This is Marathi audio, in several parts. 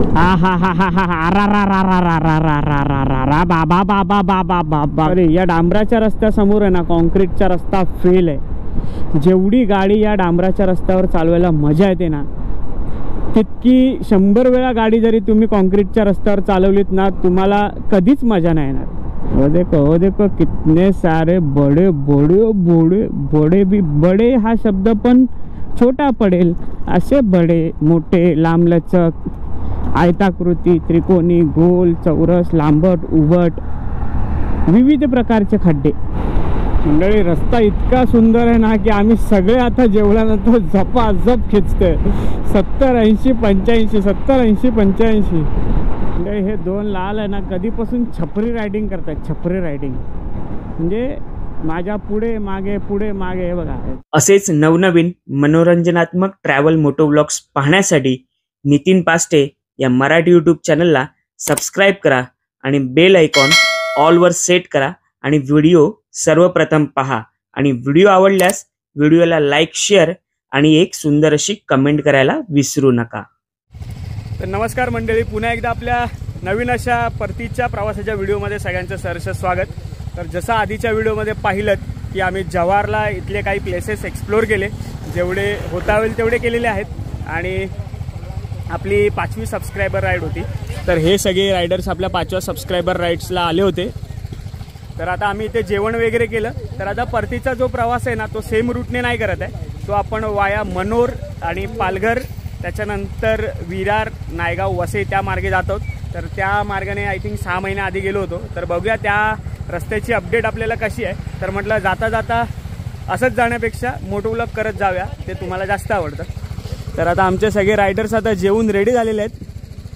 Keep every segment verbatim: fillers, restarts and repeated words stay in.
हा हा हा हा हा रा रा रा रा रा रा रा रा रा रा रा बाबा बाबा बाबा बाबा. अरे या डांबराच्या रस्त्यासमोर आहे ना काँक्रीटचा रस्ता फेल आहे. जेवढी गाडी या डांबराच्या रस्त्यावर चालवायला मजा येते ना तितकी शंभर वेळा गाडी जरी तुम्ही काँक्रीटच्या रस्त्यावर चालवलीत ना तुम्हाला कधीच मजा नाही येणार. वो देखो वो देखो कितने सारे बड़े बड़े बड़े बड़े भी बड़े हा शब्द पण छोटा पडेल असे बडे मोठे लांबलचक आयताकृती त्रिकोणी गोल चौरस लांबट उभट विविध प्रकारचे खड्डे. मंडळी रस्ता इतका सुंदर आहे ना की आम्ही सगळे आता जेवल्यानंतर झपाझप खिचतोय. सत्तर ऐंशी पंच्याऐंशी सत्तर ऐंशी पंच्याऐंशी. म्हणजे हे दोन लाल आहे ना कधीपासून छपरी रायडिंग करतात. छपरी रायडिंग म्हणजे माझ्या पुढे मागे पुढे मागे हे बघा. असेच नवनवीन मनोरंजनात्मक ट्रॅव्हल मोटो व्लॉग्स पाहण्यासाठी नितीन पास्टे या मराठी यूट्यूब चॅनलला सबस्क्राईब करा आणि बेल आयकॉन ऑलवर सेट करा आणि व्हिडिओ सर्वप्रथम पहा. आणि व्हिडिओ आवडल्यास व्हिडिओला लाईक शेअर आणि एक सुंदर अशी कमेंट करायला विसरू नका. तर नमस्कार मंडळी, पुन्हा एकदा आपल्या नवीन अशा परतीच्या प्रवासाच्या व्हिडिओमध्ये सगळ्यांचं सहर्ष स्वागत. तर जसं आधीच्या व्हिडिओमध्ये पाहिलं की आम्ही जव्हारला इथले काही प्लेसेस एक्सप्लोर केले, जेवढे होता होईल तेवढे केलेले आहेत. आणि आपली पाचवी सबस्क्रायबर राईड होती. तर हे सगळे रायडर्स आपल्या पाचव्या सबस्क्रायबर राईड्सला आले होते. तर आता आम्ही इथे जेवण वगैरे केलं. तर आता परतीचा जो प्रवास आहे ना तो सेम रूटने नाही करत आहे. तो आपण वाया मनोर आणि पालघर त्याच्यानंतर विरार नायगाव वसई त्या मार्गे जात आहोत. तर त्या मार्गाने आय थिंक सहा महिन्या आधी गेलो होतो. तर बघूया त्या रस्त्याची अपडेट आपल्याला कशी आहे. तर म्हटलं जाता जाता असंच जाण्यापेक्षा मोटो व्लॉग करत जाऊया, ते तुम्हाला जास्त आवडतं. तर आता आमचे सगळे रायडर्स आता जेवून रेडी झालेले आहेत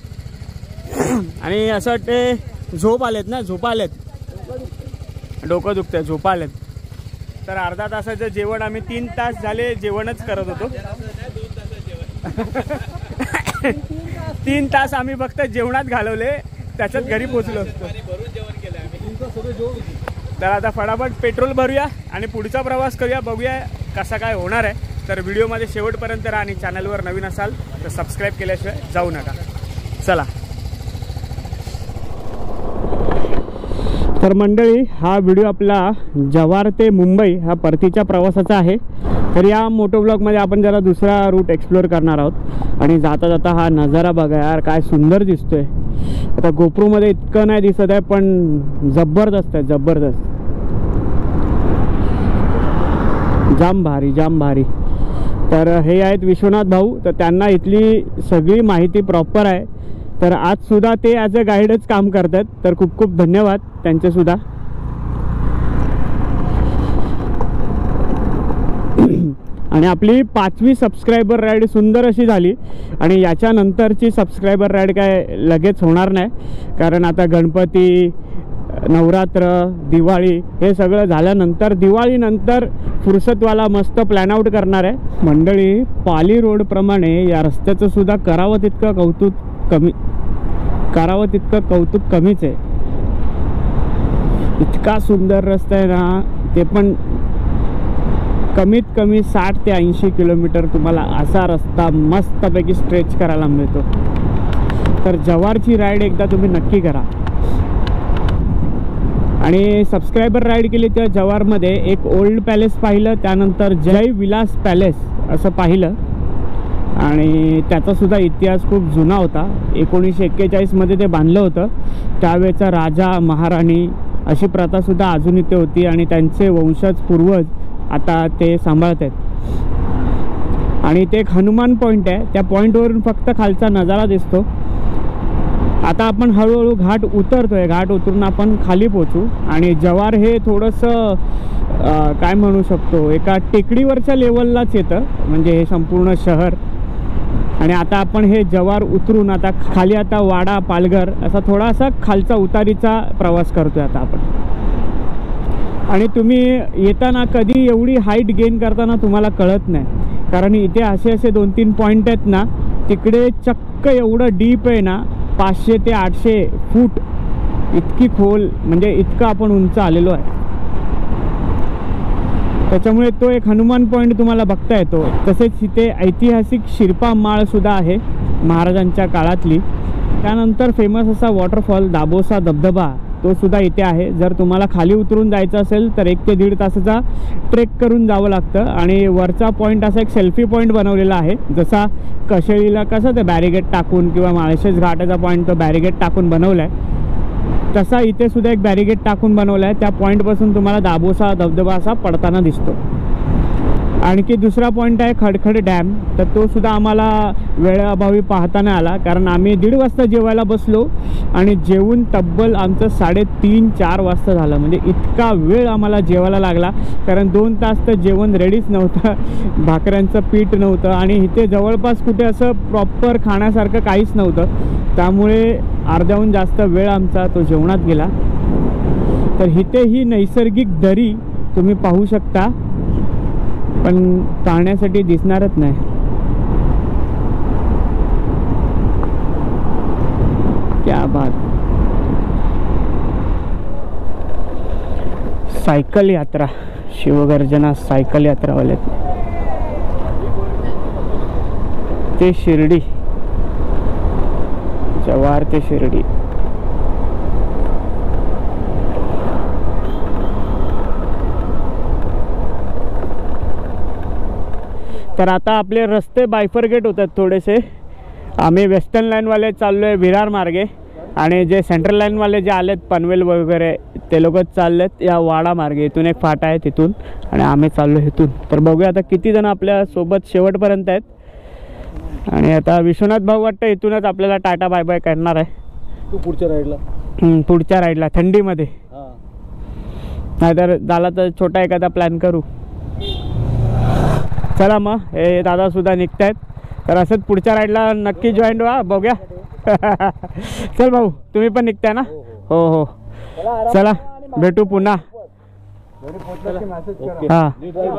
आणि असं वाटते झोप आलेत ना झोपा आलेत डोकं दुखतंय झोपा आलेत. तर अर्धा तासाचं जेवण आम्ही तीन तास झाले जेवणच करत होतो. तीन तास आम्ही फक्त जेवणात घालवले, त्याच्यात घरी पोचलो असतो. तर आता फटाफट पेट्रोल भरूया आणि पुढचा प्रवास करूया. बघूया कसा काय होणार आहे. तर व्हिडिओमध्ये शेवटपर्यंत राहा आणि चॅनलवर नवीन असाल तर सबस्क्राईब केल्याशिवाय जाऊ नका. चला. तर मंडळी हा व्हिडिओ आपला जव्हार ते मुंबई हा परतीच्या प्रवासाचा आहे. तर या मोटो ब्लॉगमध्ये आपण जरा दुसरा रूट एक्सप्लोअर करणार आहोत. आणि जाता जाता हा नजारा बघा यार काय सुंदर दिसतोय. आता गोप्रोमध्ये इतकं नाही दिसत आहे पण जबरदस्त आहे जबरदस्त. जाम भारी जाम भारी. तर हे आहेत विश्वनाथ भाऊ. तर त्यांना इथली सगळी माहिती प्रॉपर आहे. तर आज सुद्धा ते ॲज अ गाईडच काम करतात. तर खूप खूप धन्यवाद त्यांचे सुद्धा. आणि आपली पाचवी सबस्क्रायबर राईड सुंदर अशी झाली. आणि याच्यानंतरची सबस्क्रायबर राईड काय लगेच होणार नाही, कारण आता गणपती नवरात्र दिवाळी हे सगळं झाल्यानंतर दिवाळीनंतर फुरसतवाला मस्त प्लॅन आउट करणार आहे. मंडळी पाली रोडप्रमाणे या रस्त्याचं सुद्धा करावं तितकं कौतुक कमी करावं तितकं कौतुक कमीच आहे. इतका सुंदर रस्ता आहे ना, ते पण कमीत कमी साठ ते ऐंशी किलोमीटर तुम्हाला असा रस्ता मस्तपैकी स्ट्रेच करायला मिळतो. तर जव्हारची राईड एकदा तुम्ही नक्की करा. आणि सबस्क्रायबर राईड केली त्या जव्हारमध्ये एक ओल्ड पॅलेस पाहिलं, त्यानंतर जय विलास पॅलेस असं पाहिलं. आणि त्याचासुद्धा इतिहास खूप जुना होता. एकोणीसशे एक्केचाळीसमध्ये ते बांधलं होतं. त्यावेळेचा राजा महाराणी अशी प्रथासुद्धा अजून इथे होती आणि त्यांचे वंशज पूर्वज आता ते सांभाळत आहेत. आणि ते एक हनुमान पॉईंट आहे. त्या पॉईंटवरून फक्त खालचा नजारा दिसतो. आता आपण हळूहळू घाट उतरतोय. घाट उतरून आपण खाली पोचू. आणि जव्हार हे थोडंसं काय म्हणू शकतो एका टेकडीवरच्या लेवललाच येतं म्हणजे हे संपूर्ण शहर. आणि आता आपण हे जव्हार उतरून आता खाली आता वाडा पालघर असा थोडासा खालचा उतारीचा प्रवास करतोय आता आपण. आणि तुम्ही येताना कधी एवढी हाईट गेन करताना तुम्हाला कळत नाही, कारण इथे असे असे दोन तीन पॉईंट आहेत ना, तिकडे चक्क एवढं डीप आहे ना, पाचशे ते आठशे फूट इतकी खोल, म्हणजे इतकं आपण उंच आलेलो आहे. त्याच्यामुळे तो एक हनुमान पॉईंट तुम्हाला बघता येतो. तसेच इथे ऐतिहासिक शिरपा माळ सुद्धा आहे महाराजांच्या काळातली. त्यानंतर फेमस असा वॉटरफॉल दाबोसा धबधबा तो सुद्धा इथे आहे. जर तुम्हाला खाली उतरून जायचं असेल तर एक ते दीड तासाचा ट्रेक करून जावं लागतं. आणि वरचा पॉईंट असा एक सेल्फी पॉईंट बनवलेला आहे. जसा कशेळीला कसं ते बॅरिगेट टाकून किंवा माळशेज घाटाचा पॉईंट तो बॅरिगेट टाकून बनवला आहे, तसा इथे सुद्धा एक बॅरिगेट टाकून बनवला आहे. त्या पॉईंटपासून तुम्हाला दाबोसा धबधबा असा पडताना दिसतो. आणखी दुसरा पॉईंट आहे खडखड डॅम. तर तो सुद्धा आम्हाला वेळेअभावी पाहता नाही आला, कारण आम्ही दीड वाजता जेवायला बसलो आणि जेवून तब्बल आमचं साडेतीन चार वाजता झालं. म्हणजे इतका वेळ आम्हाला जेवायला लागला, कारण दोन तास तर जेवण रेडीच नव्हतं, भाकऱ्यांचं पीठ नव्हतं आणि इथे जवळपास कुठे असं प्रॉपर खाण्यासारखं काहीच नव्हतं. त्यामुळे अर्ध्याहून जास्त वेळ आमचा तो जेवणात गेला. तर इथे ही नैसर्गिक दरी तुम्ही पाहू शकता, पण पाहण्यासाठी दिसणारच नाही. क्या बात. सायकल यात्रा, शिवगर्जना सायकल यात्रावाले ते शिर्डी, जव्हार ते शिर्डी. तर आता आपले रस्ते बायफर्गेट होतात थोडेसे. आम्ही वेस्टर्न लाईनवाले चाललो आहे विरार मार्गे, आणि जे सेंट्रल लाईनवाले जे आलेत पनवेल वगैरे ते लोक चाललेत या वाडा मार्गे. इथून एक फाटा आहे तिथून, आणि आम्ही चाललो इथून. तर बघूया आता किती जण आपल्या सोबत शेवटपर्यंत आहेत. आणि आता विश्वनाथ भाऊ वाटतं इथूनच आपल्याला टाटा बाय बाय करणार आहे. तू पुढच्या राईडला, पुढच्या राईडला थंडीमध्ये. नाहीतर झाला तर छोटा एखादा प्लॅन करू. चला मग, हे दादासुद्धा निघत आहेत. तर असंच पुढच्या राईडला नक्की जॉईन व्हा. बघूया. चल भाऊ, तुम्ही पण निघताय ना? हो हो, चला भेटू पुन्हा. हां,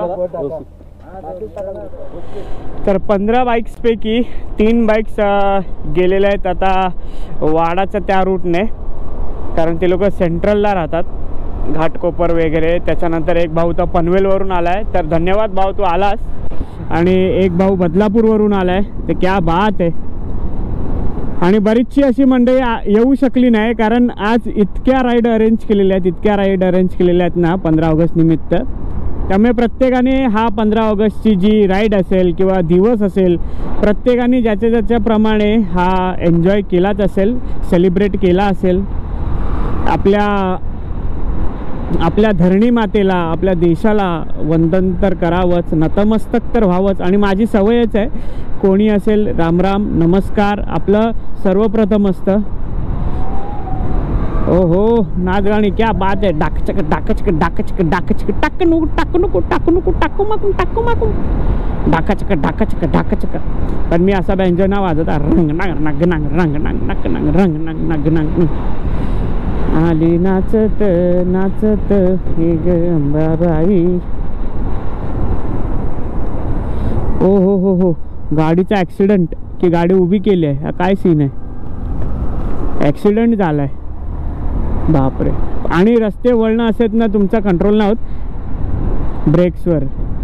तर पंधरा बाईक्सपैकी तीन बाईक्स गेलेल्या आहेत आता वाडाच्या त्या रूटने, कारण ते लोक सेंट्रलला राहतात, घाटकोपर वगैरे. त्याच्यानंतर एक भाऊ तर पनवेलवरून आला आहे, तर धन्यवाद भाऊ तू आलास. आणि एक भाऊ बदलापूरवरून आला आहे, ते क्या बात आहे. आणि बरीचशी अशी मंडळी येऊ शकली नाही, कारण आज इतक्या राईड अरेंज केलेल्या आहेत इतक्या राईड अरेंज केलेल्या आहेत ना पंधरा ऑगस्ट निमित्त. त्यामुळे प्रत्येकाने हा पंधरा ऑगस्टची जी राईड असेल किंवा दिवस असेल, प्रत्येकाने ज्याच्या ज्याच्याप्रमाणे हा एन्जॉय केलाच असेल, सेलिब्रेट केला असेल. आपल्या आपल्या धरणी मातेला, आपल्या देशाला वंदन तर करावंच, नतमस्तक तर व्हावंच. आणि माझी सवयच आहे, कोणी असेल राम राम नमस्कार आपलं सर्वप्रथम असतं. ओ हो, नाच गाणी क्या बात आहे. डाकचक डाकचक डाकचक डाकचक टाक नको टाकू नको टाकू नको टाकू माकून टाकू माकून डाकाचक डाकाचक डाकाचक. पण मी असा बेंजो ना वाजवता रंग नांग नग नांग रंग नांग नक नांग रंग नांग नग नांग. आली नाचत नाचत हे ग अंबाबाई. ओ हो हो हो, गाडीचा ॲक्सिडेंट की गाडी उभी केली आहे, हा काय सीन आहे. ॲक्सिडेंट झाला आहे, बापरे. आणि रस्ते वळणं असेल ना तुमचा कंट्रोल नाही होत ब्रेक्सवर.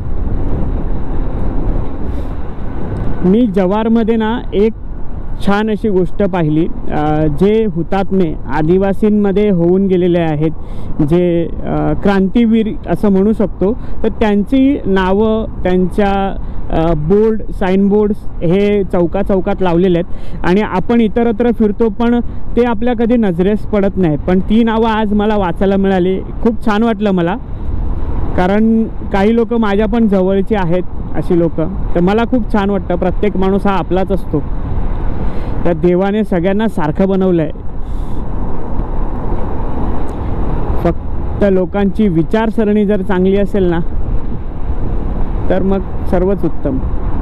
मी जव्हारमध्ये ना एक छान अशी गोष्ट पाहिली, जे हुतात्मे आदिवासींमध्ये होऊन गेलेले आहेत, जे क्रांतीवीर असं म्हणू शकतो, तर त्यांची नावं, त्यांच्या बोर्ड साईनबोर्ड्स हे चौका चौकात लावलेले आहेत. आणि आपण इतरत्र फिरतो पण ते आपल्या कधी नजरेस पडत नाही, पण ती नावं आज मला वाचायला मिळाली. खूप छान वाटलं मला, कारण काही लोक माझ्या पण जवळची आहेत अशी लोक. तर मला खूप छान वाटतं. प्रत्येक माणूस हा आपलाच असतो. त्या देवाने सगळ्यांना सारखं बनवलं आहे. फक्त लोकांची विचारसरणी जर चांगली असेल ना, तर मग सर्वच उत्तम.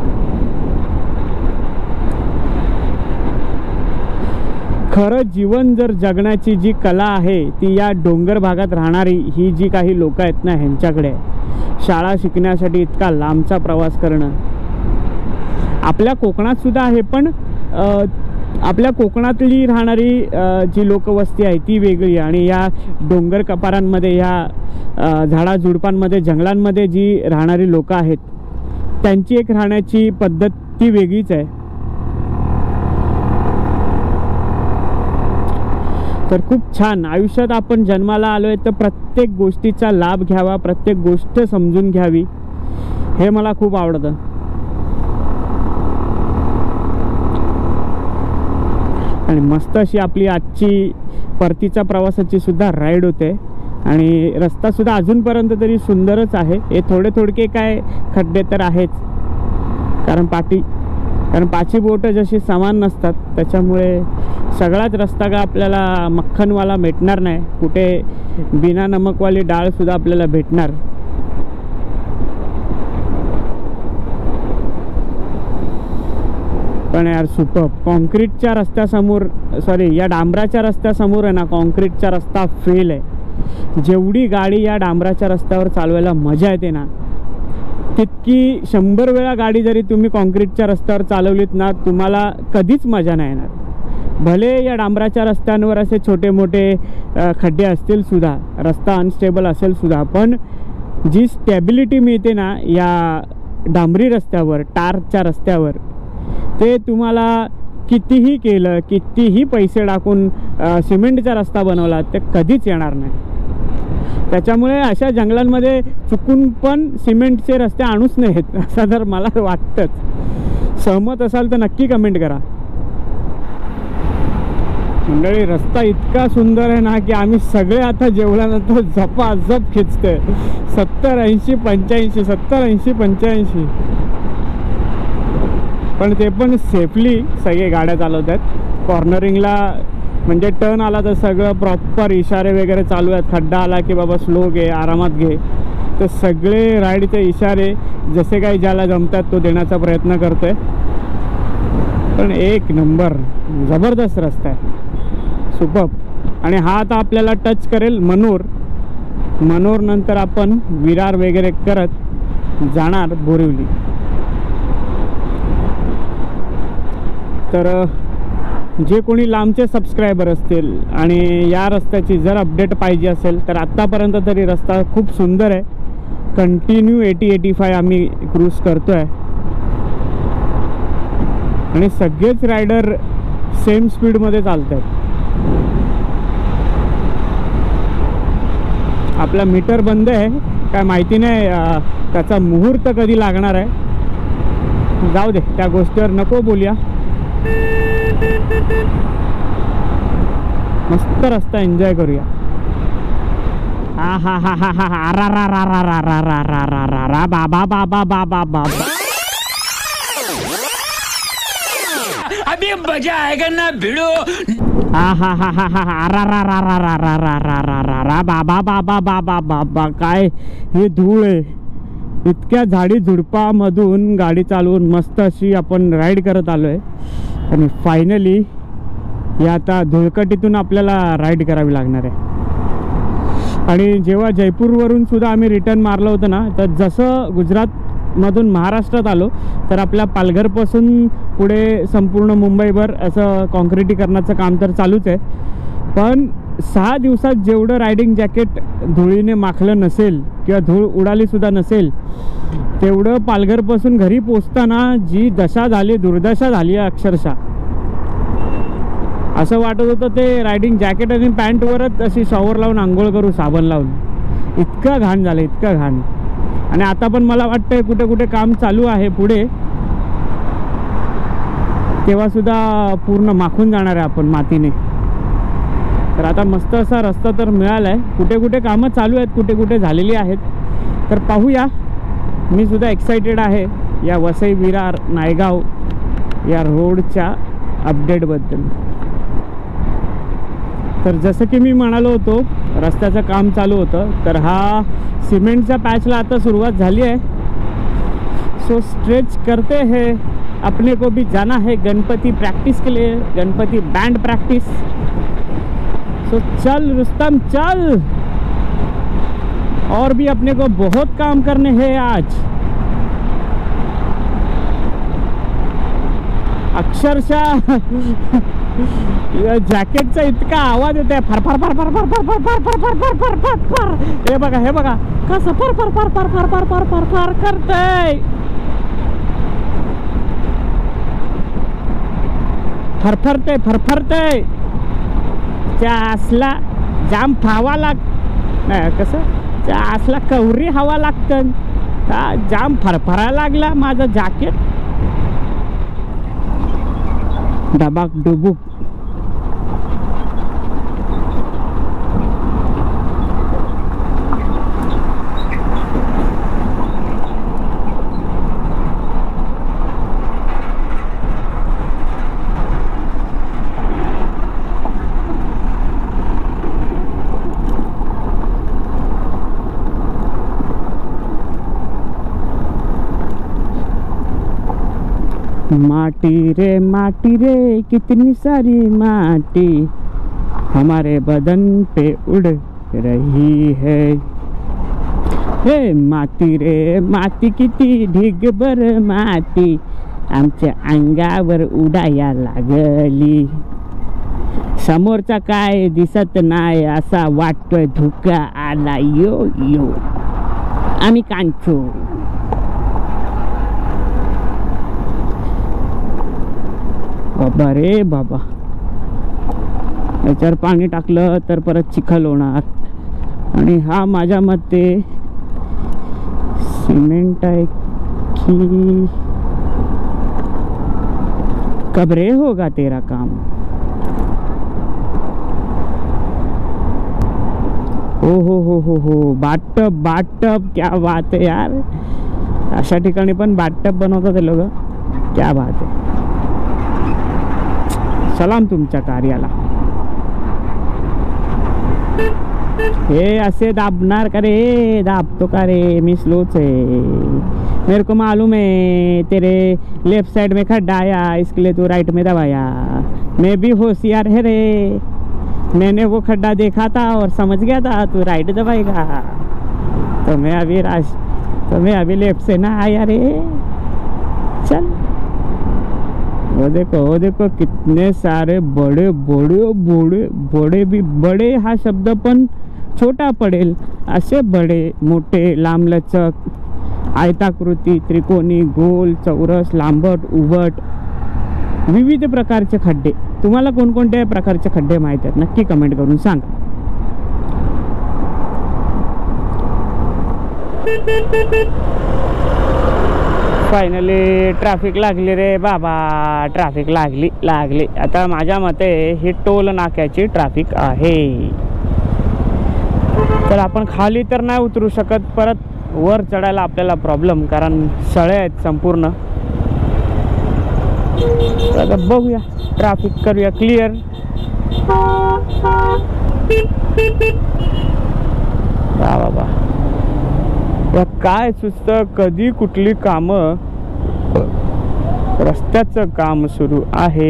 खरं जीवन जर जगण्याची जी कला आहे ती या डोंगर भागात राहणारी ही जी काही लोक आहेत ना ह्यांच्याकडे. शाळा शिकण्यासाठी इतका लांबचा प्रवास करणं आपल्या कोकणात सुद्धा आहे, पण आपल्या कोकणातली राहणारी जी लोकवस्ती आहे ती वेगळी, आणि या डोंगर कपारांमध्ये, ह्या झाडाझुडपांमध्ये, जंगलांमध्ये जी राहणारी लोक आहेत त्यांची एक राहण्याची पद्धत ती वेगळीच आहे. तर खूप छान. आयुष्यात आपण जन्माला आलोय तर प्रत्येक गोष्टीचा लाभ घ्यावा, प्रत्येक गोष्ट समजून घ्यावी, हे मला खूप आवडतं. आणि मस्त अशी आपली आजची परतीच्या प्रवासाची सुद्धा राईड होते. आणि रस्ता सुद्धा अजूनपर्यंत तरी सुंदरच आहे. हे थोडे थोडके काय खड्डे तर आहेच, कारण पाठी कारण पाची बोटं जशी समान नसतात, त्याच्यामुळे सगळाच रस्ता का आपल्याला मक्खनवाला भेटणार नाही. कुठे बिना नमकवाली डाळसुद्धा आपल्याला भेटणार. पण यार सुपर. कॉन्क्रीटच्या रस्त्यासमोर, सॉरी या डांबराच्या रस्त्यासमोर आहे ना, कॉन्क्रीटचा रस्ता फेल आहे. जेवढी गाडी या डांबराच्या रस्त्यावर चालवायला मजा येते ना, तितकी शंभर वेळा गाडी जरी तुम्ही कॉन्क्रीटच्या रस्त्यावर चालवलीत ना, तुम्हाला कधीच मजा नाही येणार. भले या डांबराच्या रस्त्यांवर असे छोटे मोठे खड्डे असतील सुद्धा, रस्ता अनस्टेबल असेल सुद्धा, पण जी स्टॅबिलिटी मिळते ना या डांबरी रस्त्यावर, टारच्या रस्त्यावर, ते तुम्हाला कितीही केलं, कितीही पैसे टाकून सिमेंटचा रस्ता बनवला, ते कधीच येणार नाही. त्याच्यामुळे अशा जंगलांमध्ये चुकून पण सिमेंटचे रस्ते आणूच नाहीत, असं जर मला वाटतंच. सहमत असाल तर नक्की कमेंट करा. मंडळी, रस्ता इतका सुंदर आहे ना की आम्ही सगळे आता जेवल्यानंतर झपाझप खिचतोय. सत्तर ऐंशी पंच्याऐंशी सत्तर ऐंशी पंच्याऐंशी पण ते पण सेफली सगळे गाड्या चालवत आहेत. कॉर्नरिंगला म्हणजे टर्न आला तर सगळं प्रॉपर इशारे वगैरे चालू आहेत. खड्डा आला की बाबा स्लो घे, आरामात घे, तर सगळे राईडचे इशारे जसे काही ज्याला जमतात तो देण्याचा प्रयत्न करतोय. पण एक नंबर जबरदस्त रस्ता आहे, सुपर. आणि हा आता आपल्याला टच करेल मनोर. मनोर नंतर आपण विरार वगैरे करत जाणार बोरिवली. तर जे कोणी लांबचे सबस्क्रायबर असतील आणि या रस्त्याची जर अपडेट पाहिजे असेल तर आत्तापर्यंत तरी रस्ता खूप सुंदर आहे. कंटिन्यू एटी एटी फाय आम्ही क्रूज करतो आहे आणि सगळेच रायडर सेम स्पीडमध्ये चालत आहेत. आपला मीटर बंद आहे, काय माहिती नाही त्याचा मुहूर्त कधी लागणार आहे. जाऊ दे, त्या गोष्टीवर नको बोलूया. मस्त रस्ता एन्जॉय करूया. हा हा हा हा हा हा रा रा रा रा रा रा रा रा रा रा रा बाबा बाबा बाबा बाबा. अभी मजा आएगा ना भिड़ो. हा हा हा हा हा रा रा रा रा रा रा रा रा रा रा रा बाबा बाबा बाबा बाबा. काय हे धूळ आहे. इतक्या झाडी झुडपामधून गाडी चालवून मस्त अशी आपण राईड करत आलोय. आणि फायनली या आता धुळकटीतून आपल्याला राईड करावी लागणार आहे. आणि जेव्हा जयपूरवरून सुद्धा आम्ही रिटर्न मारलं होतं ना, तर जसं गुजरातमधून महाराष्ट्रात आलो तर आपल्या पालघरपासून पुढे संपूर्ण मुंबईभर असं कॉन्क्रिटीकरणाचं काम तर चालूच आहे. पण सहा दिवसात जेवढं रायडिंग जॅकेट धुळीने माखलं नसेल किंवा धूळ उडालीसुद्धा नसेल, तेवढं पालघरपासून घरी पोचताना जी दशा झाली, दुर्दशा झाली अक्षरशः. असं वाटत होतं ते रायडिंग जॅकेट आणि पॅन्टवरच अशी शॉवर लावून आंघोळ करू, साबण लावून. इतकं घाण झालं, इतकं घाण. आणि आता पण मला वाटतंय कुठे कुठे काम चालू आहे पुढे, तेव्हासुद्धा पूर्ण माखून जाणार आहे आपण मातीने. तर आता मस्त असा रस्ता तर मिळाला आहे. कुठे कुठे कामं चालू आहेत, कुठे कुठे झालेली आहेत. तर पाहूया. मी सुद्धा एक्सायटेड आहे या वसई विरार नायगाव या रोडच्या अपडेटबद्दल. तर जसं की मी म्हणालो होतो, रस्त्याचं काम चालू होतं, तर हा सिमेंटच्या पॅचला आता सुरुवात झाली आहे. सो स्ट्रेच करते हैं, अपने को भी जाना है गणपति प्रैक्टिस के लिए, गणपति बैंड प्रैक्टिस. तो चल रुस्तम चल, और भी अपने को बहुत काम करने हैं आज. अक्षरशः जॅकेटचा इतका आवाज येतोय, फर फर फर फर फर फर फर फर फर फर फर फर फर. हे बघा, हे बघा कसं फर फर फर फर फर फर फर फर फर करतय. फरफरते फरफरते. त्या असला जाम फावा लाग नाही कसं त्या असला कवरी हवा लागतं हा जाम फरफरायला लागला माझं जॅकेट डबाक डुबुक माटी रे माटी रे कितनी सारी माटी हमारे बदन पे उड़ रही है हे माती रे माती किती ढिगभर माती आमच्या अंगावर उडाया लागली समोरचा काय दिसत नाही असा वाटतोय धुका आला यो यो आम्ही कांचो बाबा रे बाबा याच्यावर पाणी टाकलं तर परत चिखल होणार आणि हा माझ्या मते सिमेंट आहे की कब रे होगा तेरा काम हो हो हो हो हो बाटटब बाटटब क्या बात है यार अशा ठिकाणी पण बाटटब बनवतात ते लोक क्या बात आहे सलाम तुमच्या कार्याला हे असे दाबणार का रे दाबतो का रे मी स्लोच है मेरे को मालूम है तेरे लेफ्ट साइड में खड्डा आया इसके लिए तू राइट में दबाया मैं भी होशियार है रे मैंने वो खड्डा देखा था और समझ गया था तू राइट दबाएगा तो मैं अभी राश तो मैं अभी लेफ्ट से ना आया रे चल वो देखो वो देखो कितने सारे बड़े बड़े बड़े बड़े भी बड़े हा शब्द पण छोटा पडेल असे बडे मोठे लांबलचक आयताकृती त्रिकोणी गोल चौरस लांबट उभट विविध प्रकारचे खड्डे तुम्हाला कोणकोणत्या प्रकारचे खड्डे माहित आहेत नक्की कमेंट करून सांगा फायनली ट्रॅफिक लागली रे बाबा ट्रॅफिक लागली लागली आता माझ्या मते ही टोल नाक्याची ट्रॅफिक आहे तर आपण खाली तर नाही उतरू शकत परत वर चढायला आपल्याला प्रॉब्लेम कारण सळे आहेत संपूर्ण आता बघूया ट्रॅफिक करूया क्लिअर वा बाबा या काय सुचतं कधी कुठली कामं रस्त्याचं काम सुरू आहे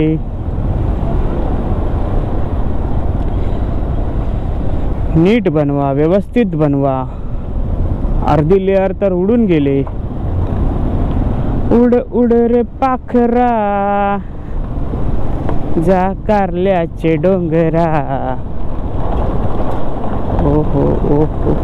नीट बनवा व्यवस्थित बनवा अर्धी लेअर तर उडून गेले उड उड रे पाखरा जा कारल्याचे डोंगरा ओहो ओहो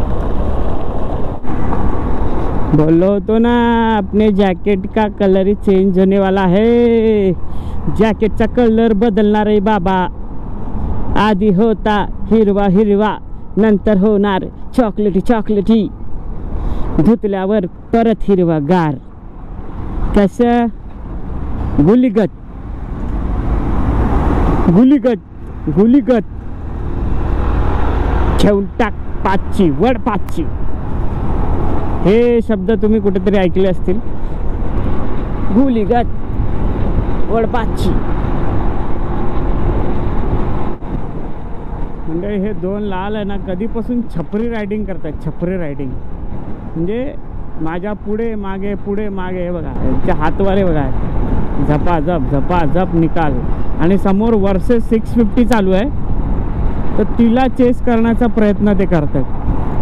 बोलो तो ना अपने जैकेट का कलर ही चेंज होने वाला है जैकेटचा कलर बदलणार आहे बाबा आधी होता हिरवा हिरवा नंतर होणार चॉकलेटी चॉकलेटी धुतल्यावर परत हिरवा गार कसं गुलीगत गुलीगत गुलीगत ठेवून टाक पाचची वड पाचची हे शब्द तुम्ही कुठेतरी ऐकले असतील गुलीगत वड पाचची म्हणजे हे दोन लाल आहे ना कधीपासून छपरी रायडिंग करतात छपरी रायडिंग म्हणजे माझ्या पुढे मागे पुढे मागे हे बघा यांच्या हातवारे बघा झपाझप झपाझप निकाल आणि समोर वर्सेस सिक्स फिफ्टी चालू आहे तर तिला चेस करण्याचा प्रयत्न ते करतात